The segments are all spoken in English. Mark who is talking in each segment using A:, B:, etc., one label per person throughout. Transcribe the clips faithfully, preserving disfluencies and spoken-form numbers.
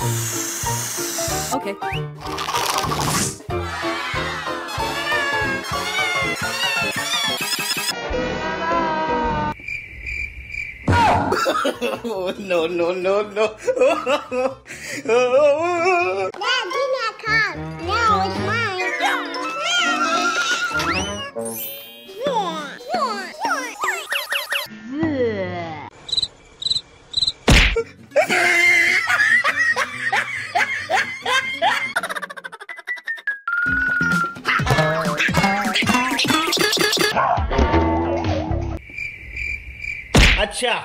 A: Okay.
B: Oh, no, no, no, no.
C: Dad, give me a cup. No, it's mine.
B: Acha.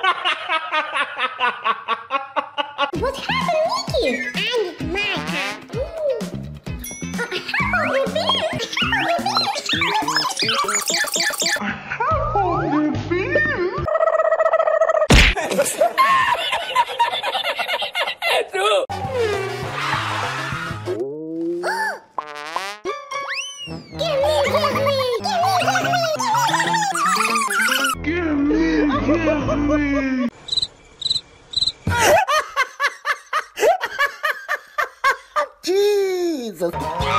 C: What happened, Niki? And it's my cup. Ooh. Uh, how you been? How you been? Give me, give me, give me, give me, give me.
B: Jesus.